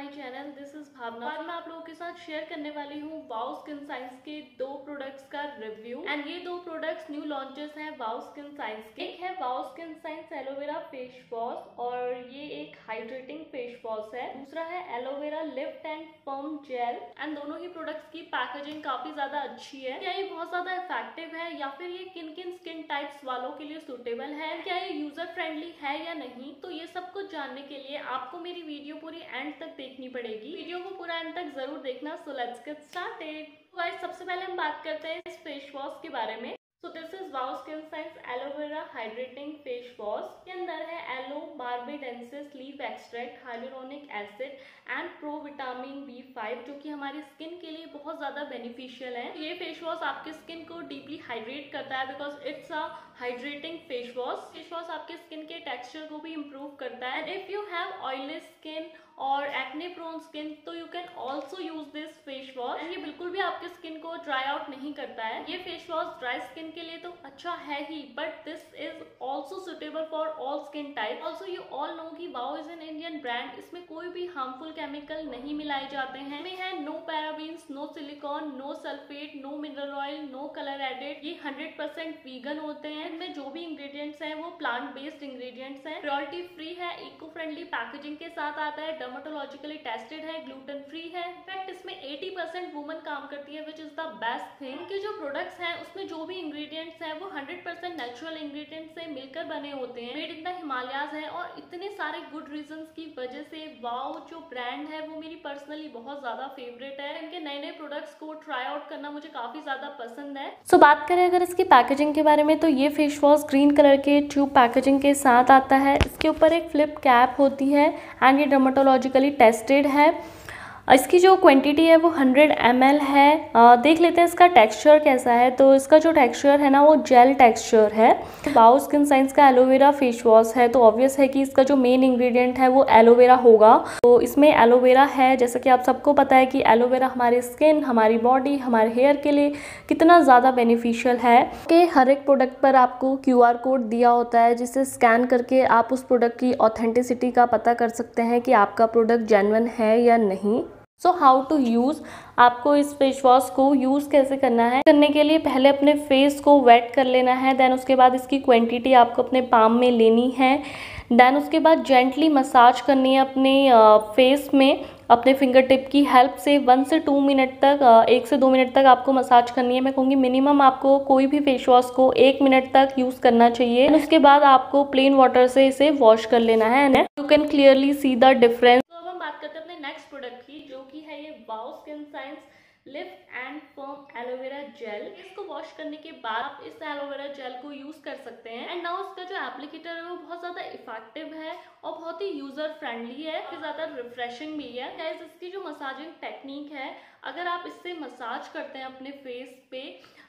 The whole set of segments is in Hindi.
My channel. This is Bhavna. आज मैं आप लोगों के साथ शेयर करने वाली हूँ वाओ स्किन साइंस के दो प्रोडक्ट्स का रिव्यू। एंड ये दो प्रोडक्ट्स न्यू लॉन्चेस हैं वाओ स्किन साइंस के। एक है wow skin science aloe vera face wash और ये एक हाइड्रेटिंग फेस वॉश है। दूसरा है aloe vera lift and firm gel. And दोनों ही प्रोडक्ट्स की पैकेजिंग काफी ज्यादा अच्छी है। क्या ये बहुत ज्यादा इफेक्टिव है या फिर ये किन किन स्किन टाइप्स वालों के लिए सुटेबल है, क्या ये यूजर फ्रेंडली है या नहीं, तो ये सब कुछ जानने के लिए आपको मेरी वीडियो पूरी एंड तक देखनी पड़ेगी। वीडियो को पूरा एंड तक जरूर देखना। So let's get started. Guys, सबसे पहले हम बात करते हैं इस फेस वॉश के बारे में। सो दिस इज वाओ skin science aloe vera hydrating face wash. के अंदर है aloe barbadensis leaf extract, hyaluronic acid and pro vitamin B5 जो कि हमारी स्किन के लिए बहुत ज्यादा बेनिफिशियल है। ये फेस वॉश आपके स्किन को डीपली हाइड्रेट करता है because it's a hydrating face wash. Face wash आपके स्किन के टेक्सचर को भी इम्प्रूव करता है। If you have oily skin और एक्ने प्रोन स्किन तो you can also use this face wash. ये बिल्कुल भी आपके स्किन को ड्राई आउट नहीं करता है। ये फेस वॉश ड्राई स्किन के लिए तो अच्छा है ही, but this is also suitable for all skin type. Also you all know कि वाओ इज एन इंडियन ब्रांड। इसमें कोई भी हार्मफुल केमिकल नहीं मिलाए जाते हैं। इसमें है no parabens, no silicone, no sulphate, no mineral oil, no colour added. ये 100% वीगन होते हैं। इनमें जो भी इंग्रेडिएंट्स हैं वो प्लांट बेस्ड इंग्रेडिएंट्स हैं। प्योरिटी फ्री है, इको फ्रेंडली पैकेजिंग के साथ आता है, डर्मेटोलॉजिकली टेस्टेड है, ग्लूटेन फ्री है। इनफैक्ट इसमें 80% वुमन काम करती है which is the best thing. इनके जो प्रोडक्ट्स हैं उसमें जो भी इंग्रेडिएंट्स हैं वो 100% नेचुरल इंग्रेडिएंट्स से मिलकर बने होते हैं, मेड इन द हिमालयाज है। और इतने सारे गुड रीजंस की वजह से वाओ जो ब्रांड है वो मेरी पर्सनली बहुत ज्यादा फेवरेट है। इनके नए नए प्रोडक्ट्स को ट्राई आउट करना मुझे काफी ज्यादा पसंद है। सो बात करें अगर इसकी पैकेजिंग के बारे में तो ये फेस वॉश ग्रीन कलर के ट्यूब पैकेजिंग के साथ आता है। इसके ऊपर एक फ्लिप कैप होती है एंड ये डर्मेटोलॉजिकली टेस्टेड है। इसकी जो क्वांटिटी है वो 100 ml है। देख लेते हैं इसका टेक्सचर कैसा है। तो इसका जो टेक्सचर है ना वो जेल टेक्सचर है। वाओ स्किन साइंस का एलोवेरा फेस वॉश है तो ऑब्वियस है कि इसका जो मेन इंग्रेडिएंट है वो एलोवेरा होगा। तो इसमें एलोवेरा है, जैसा कि आप सबको पता है कि एलोवेरा हमारी स्किन, हमारी बॉडी, हमारे हेयर के लिए कितना ज़्यादा बेनिफिशियल है। कि हर एक प्रोडक्ट पर आपको QR कोड दिया होता है जिसे स्कैन करके आप उस प्रोडक्ट की ऑथेंटिसिटी का पता कर सकते हैं कि आपका प्रोडक्ट जेन्युइन है या नहीं। सो हाउ टू यूज़, आपको इस फेस वॉश को यूज़ कैसे करना है। करने के लिए पहले अपने फेस को वेट कर लेना है। देन उसके बाद इसकी क्वांटिटी आपको अपने पाम में लेनी है। देन उसके बाद जेंटली मसाज करनी है अपने फेस में अपने फिंगर टिप की हेल्प से 1 से 2 मिनट तक, 1 से 2 मिनट तक आपको मसाज करनी है। मैं कहूँगी मिनिमम आपको कोई भी फेस वॉश को 1 मिनट तक यूज़ करना चाहिए। उसके बाद आपको प्लेन वाटर से इसे वॉश कर लेना है। You can clearly see the difference. तो अब हम बात करते हैं अपने नेक्स्ट प्रोडक्ट की जो कि है ये वाओ skin Science lift and firm aloe vera gel. इसको वॉश करने के बाद आप इस एलोवेरा जेल को यूज कर सकते हैं। एंड नाउ इसका जो एप्लीकेटर है वो बहुत ज्यादा इफेक्टिव है और बहुत ही यूजर फ्रेंडली है, ज्यादा रिफ्रेशिंग भी है। गाइस, इसकी जो मसाजिंग टेक्निक है, अगर आप इससे मसाज करते हैं अपने फेस पे,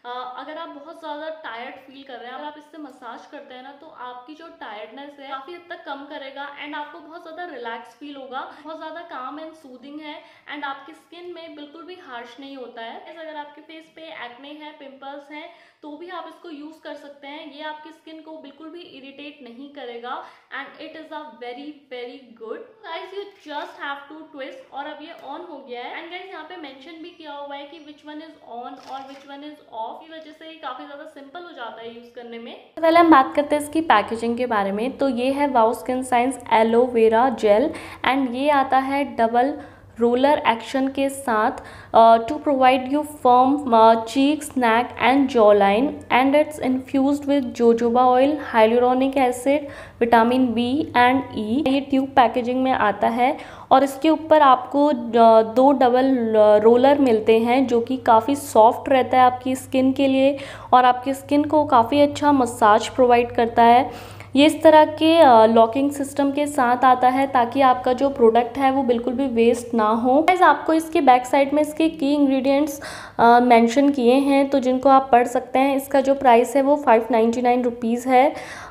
अगर आप बहुत ज़्यादा टायर्ड फील कर रहे हैं, अगर आप इससे मसाज करते हैं ना तो आपकी जो टायर्डनेस है काफ़ी हद तक कम करेगा एंड आपको बहुत ज़्यादा रिलैक्स फील होगा। बहुत ज़्यादा काम एंड सूदिंग है एंड आपकी स्किन में बिल्कुल भी हार्श नहीं होता है। अगर आपके फेस पे एक्ने है, पिंपल्स हैं, तो भी आप इसको यूज़ कर सकते हैं। ये आपकी स्किन को बिल्कुल भी इरिटेट नहीं करेगा and it is a very very good. Guys, you just have to twist और अब ये ऑन हो गया है। एंड गाइस, यहाँ पे मेंशन भी किया हुआ है कि विच वन इज ऑन और विच वन इज ऑफ। की वजह से ये काफी ज्यादा सिंपल हो जाता है यूज करने में। पहले हम बात करते हैं इसकी पैकेजिंग के बारे में। तो ये है wow skin science aloe vera gel and ये आता है डबल रोलर एक्शन के साथ to provide you firm cheeks, neck and jaw line and it's infused with jojoba oil, hyaluronic acid, vitamin B and E। ये ट्यूब पैकेजिंग में आता है और इसके ऊपर आपको 2 डबल रोलर मिलते हैं जो कि काफ़ी सॉफ्ट रहता है आपकी स्किन के लिए और आपकी स्किन को काफ़ी अच्छा मसाज प्रोवाइड करता है। ये इस तरह के लॉकिंग सिस्टम के साथ आता है ताकि आपका जो प्रोडक्ट है वो बिल्कुल भी वेस्ट ना हो। गाइस, आपको इसके बैक साइड में इसके की इंग्रेडिएंट्स मेंशन किए हैं तो जिनको आप पढ़ सकते हैं। इसका जो प्राइस है वो 599 रुपीज़ है।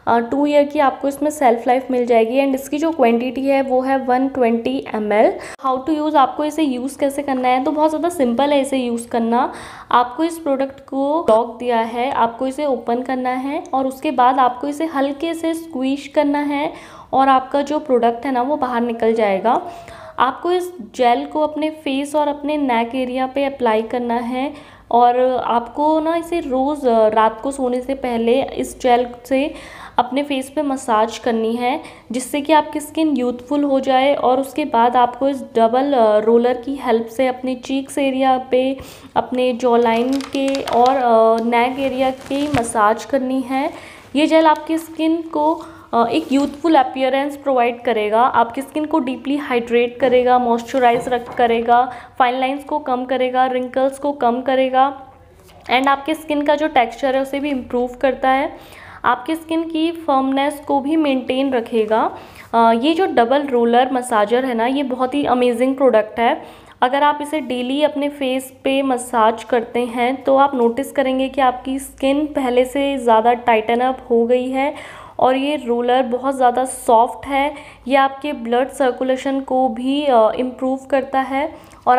2 ईयर की आपको इसमें सेल्फ लाइफ मिल जाएगी एंड इसकी जो क्वांटिटी है वो है 120 ml। हाउ टू यूज़, आपको इसे यूज़ कैसे करना है तो बहुत ज़्यादा सिंपल है इसे यूज़ करना। आपको इस प्रोडक्ट को लॉक दिया है, आपको इसे ओपन करना है और उसके बाद आपको इसे हल्के से स्क्वीज करना है और आपका जो प्रोडक्ट है ना वो बाहर निकल जाएगा। आपको इस जेल को अपने फेस और अपने नेक एरिया पे अप्लाई करना है और आपको ना इसे रोज़ रात को सोने से पहले इस जेल से अपने फेस पे मसाज करनी है, जिससे कि आपकी स्किन यूथफुल हो जाए। और उसके बाद आपको इस डबल रोलर की हेल्प से अपने चीक्स एरिया पे, अपने जॉ लाइन के और नेक एरिया के मसाज करनी है। ये जेल आपकी स्किन को एक यूथफुल अपीयरेंस प्रोवाइड करेगा, आपकी स्किन को डीपली हाइड्रेट करेगा, मॉइस्चराइज करेगा, फाइन लाइंस को कम करेगा, रिंकल्स को कम करेगा एंड आपके स्किन का जो टेक्सचर है उसे भी इम्प्रूव करता है, आपकी स्किन की फर्मनेस को भी मेंटेन रखेगा। ये जो डबल रोलर मसाजर है ना, ये बहुत ही अमेजिंग प्रोडक्ट है। अगर आप इसे डेली अपने फेस पे मसाज करते हैं तो आप नोटिस करेंगे कि आपकी स्किन पहले से ज़्यादा टाइटन अप हो गई है और ये रोलर बहुत ज़्यादा सॉफ्ट है। ये आपके ब्लड सर्कुलेशन को भी इम्प्रूव करता है और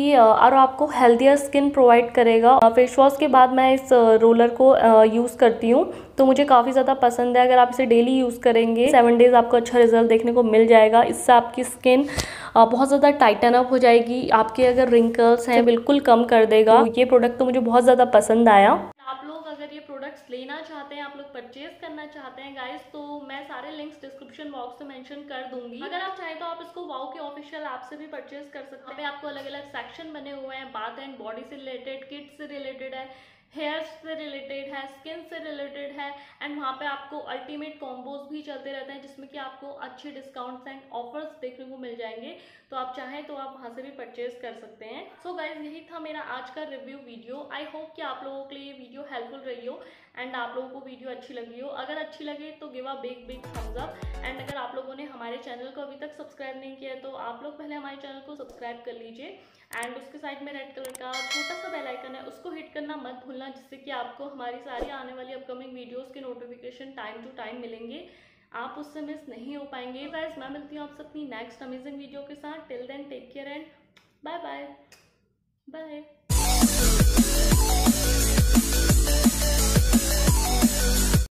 आपको हेल्थियर स्किन प्रोवाइड करेगा। फेस वॉश के बाद मैं इस रोलर को यूज़ करती हूँ तो मुझे काफ़ी ज़्यादा पसंद है। अगर आप इसे डेली यूज़ करेंगे 7 डेज़ आपको अच्छा रिजल्ट देखने को मिल जाएगा। इससे आपकी स्किन बहुत ज़्यादा टाइटन अप हो जाएगी, आपके अगर रिंकल्स हैं बिल्कुल कम कर देगा। तो ये प्रोडक्ट तो मुझे बहुत ज़्यादा पसंद आया। आप लोग अगर ये प्रोडक्ट्स लेना चाहते हैं, आप लोग परचेज करना चाहते हैं गाइस, तो मैं सारे लिंक्स डिस्क्रिप्शन बॉक्स में मेंशन कर दूंगी। अगर आप चाहें तो आप इसको वाओ के ऑफिशियल ऐप से भी परचेज कर सकते हैं। यहाँ पे आपको अलग अलग सेक्शन बने हुए हैं, बाथ एंड बॉडी से रिलेटेड, किड्स से रिलेटेड है, हेयर से रिलेटेड है, स्किन से रिलेटेड है एंड वहाँ पे आपको अल्टीमेट कॉम्बोज भी चलते रहते हैं जिसमें कि आपको अच्छे डिस्काउंट्स एंड ऑफर्स देखने को मिल जाएंगे। तो आप चाहें तो आप वहाँ से भी परचेज कर सकते हैं। सो गाइज, यही था मेरा आज का रिव्यू वीडियो। आई होप कि आप लोगों के लिए ये वीडियो हेल्पफुल रही हो एंड आप लोगों को वीडियो अच्छी लगी हो। अगर अच्छी लगे तो give a big thumbs up and अगर आप लोगों ने हमारे चैनल को अभी तक सब्सक्राइब नहीं किया तो आप लोग पहले हमारे चैनल को सब्सक्राइब कर लीजिए एंड उसके साइड में रेड कलर का छोटा सा बेल आइकन है, उसको हिट करना मत भूलना, जिससे कि आपको हमारी सारी आने वाली अपकमिंग वीडियोस के नोटिफिकेशन टाइम टू टाइम मिलेंगे, आप उससे मिस नहीं हो पाएंगे। गाइस, मैं मिलती हूँ आपसे अपनी नेक्स्ट अमेजिंग वीडियो के साथ। Till then take care and bye bye bye.